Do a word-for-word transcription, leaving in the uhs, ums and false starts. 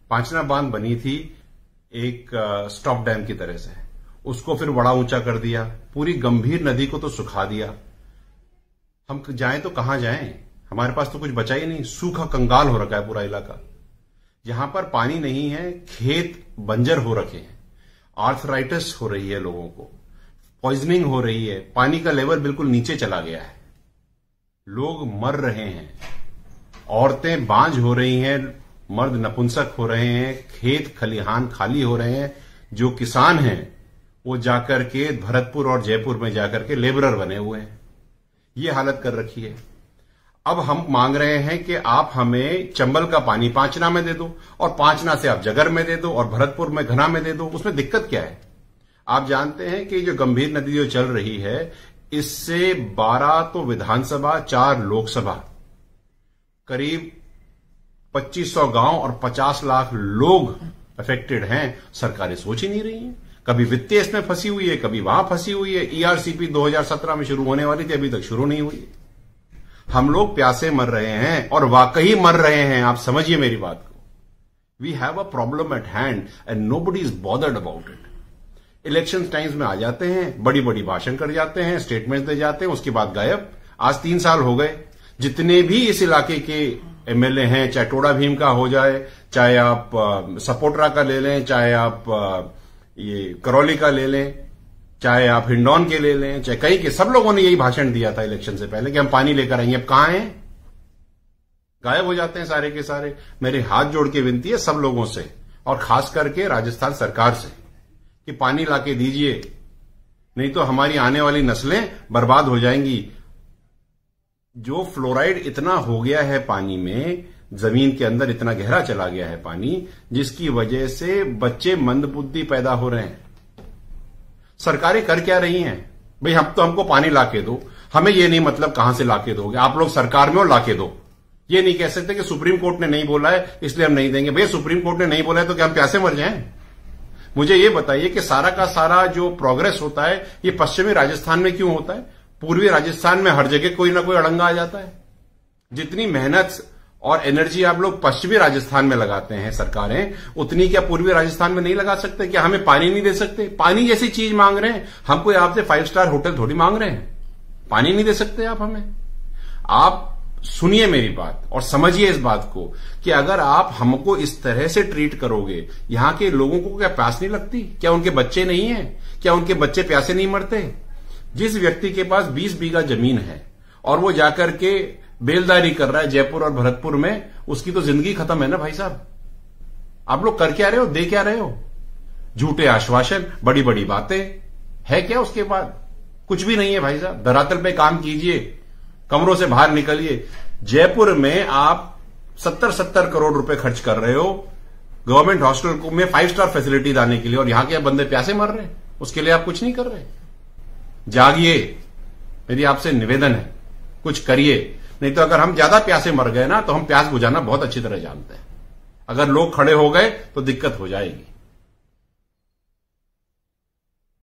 पांचना बांध बनी थी एक स्टॉप डैम की तरह से, उसको फिर बड़ा ऊंचा कर दिया, पूरी गंभीर नदी को तो सुखा दिया। हम जाएं तो कहां जाएं, हमारे पास तो कुछ बचा ही नहीं, सूखा कंगाल हो रखा है पूरा इलाका। जहां पर पानी नहीं है, खेत बंजर हो रखे हैं, आर्थराइटिस हो रही है लोगों को, पॉइजनिंग हो रही है, पानी का लेवल बिल्कुल नीचे चला गया है, लोग मर रहे हैं, औरतें बांझ हो रही हैं, मर्द नपुंसक हो रहे हैं, खेत खलिहान खाली हो रहे हैं। जो किसान हैं वो जाकर के भरतपुर और जयपुर में जाकर के लेबरर बने हुए हैं। ये हालत कर रखी है। अब हम मांग रहे हैं कि आप हमें चंबल का पानी पांचना में दे दो, और पांचना से आप जगर में दे दो, और भरतपुर में घना में दे दो। उसमें दिक्कत क्या है? आप जानते हैं कि जो गंभीर नदी जो चल रही है, इससे बारह तो विधानसभा, चार लोकसभा, करीब पच्चीस सौ गांव और पचास लाख लोग अफेक्टेड हैं। सरकारें सोच ही नहीं रही हैं। कभी वित्तीय इसमें फंसी हुई है, कभी वहां फंसी हुई है। ईआरसीपी दो हज़ार सत्रह में शुरू होने वाली थी, अभी तक शुरू नहीं हुई। हम लोग प्यासे मर रहे हैं, और वाकई मर रहे हैं। आप समझिए मेरी बात को। We have a problem at hand and nobody is bothered about it. Election times में आ जाते हैं, बड़ी बड़ी भाषण कर जाते हैं, स्टेटमेंट दे जाते हैं, उसके बाद गायब। आज तीन साल हो गए। जितने भी इस इलाके के एमएलए हैं, चाहे टोडा भीम का हो जाए, चाहे आप सपोटरा का ले लें, चाहे आप आ, ये करौली का ले लें, चाहे आप हिंडौन के ले लें, चाहे कहीं के, सब लोगों ने यही भाषण दिया था इलेक्शन से पहले कि हम पानी लेकर आएंगे। अब कहां हैं? गायब हो जाते हैं सारे के सारे। मेरे हाथ जोड़ के विनती है सब लोगों से, और खास करके राजस्थान सरकार से, कि पानी लाके दीजिए, नहीं तो हमारी आने वाली नस्लें बर्बाद हो जाएंगी। जो फ्लोराइड इतना हो गया है पानी में, जमीन के अंदर इतना गहरा चला गया है पानी, जिसकी वजह से बच्चे मंदबुद्धि पैदा हो रहे हैं। सरकारें कर क्या रही हैं? भाई हम तो हमको पानी लाके दो, हमें ये नहीं मतलब कहां से लाके दोगे, आप लोग सरकार में हो, लाके दो। ये नहीं कह सकते कि सुप्रीम कोर्ट ने नहीं बोला है इसलिए हम नहीं देंगे। भैया सुप्रीम कोर्ट ने नहीं बोला है तो क्या हम प्यासे मर जाएं? मुझे ये बताइए कि सारा का सारा जो प्रोग्रेस होता है ये पश्चिमी राजस्थान में क्यों होता है? पूर्वी राजस्थान में हर जगह कोई ना कोई अड़ंगा आ जाता है। जितनी मेहनत और एनर्जी आप लोग पश्चिमी राजस्थान में लगाते हैं सरकारें, उतनी क्या पूर्वी राजस्थान में नहीं लगा सकते? क्या हमें पानी नहीं दे सकते? पानी जैसी चीज मांग रहे हैं हम, कोई आपसे फाइव स्टार होटल थोड़ी मांग रहे हैं। पानी नहीं दे सकते आप हमें? आप सुनिए मेरी बात और समझिए इस बात को कि अगर आप हमको इस तरह से ट्रीट करोगे, यहां के लोगों को क्या प्यास नहीं लगती? क्या उनके बच्चे नहीं हैं? क्या उनके बच्चे प्यासे नहीं मरते? जिस व्यक्ति के पास बीस बीघा जमीन है और वो जाकर के बेलदारी कर रहा है जयपुर और भरतपुर में, उसकी तो जिंदगी खत्म है ना भाई साहब। आप लोग कर क्या रहे हो, दे क्या रहे हो? झूठे आश्वासन, बड़ी बड़ी बातें, है क्या उसके बाद? कुछ भी नहीं है भाई साहब। धरातल पे काम कीजिए, कमरों से बाहर निकलिए। जयपुर में आप सत्तर सत्तर करोड़ रुपए खर्च कर रहे हो गवर्नमेंट हॉस्टल को में फाइव स्टार फैसिलिटी लाने के लिए, और यहां के बंदे प्यासे मर रहे हैं, उसके लिए आप कुछ नहीं कर रहे। जागिए, मेरी आपसे निवेदन है, कुछ करिए। नहीं तो अगर हम ज्यादा प्यासे मर गए ना, तो हम प्यास बुझाना बहुत अच्छी तरह जानते हैं। अगर लोग खड़े हो गए तो दिक्कत हो जाएगी।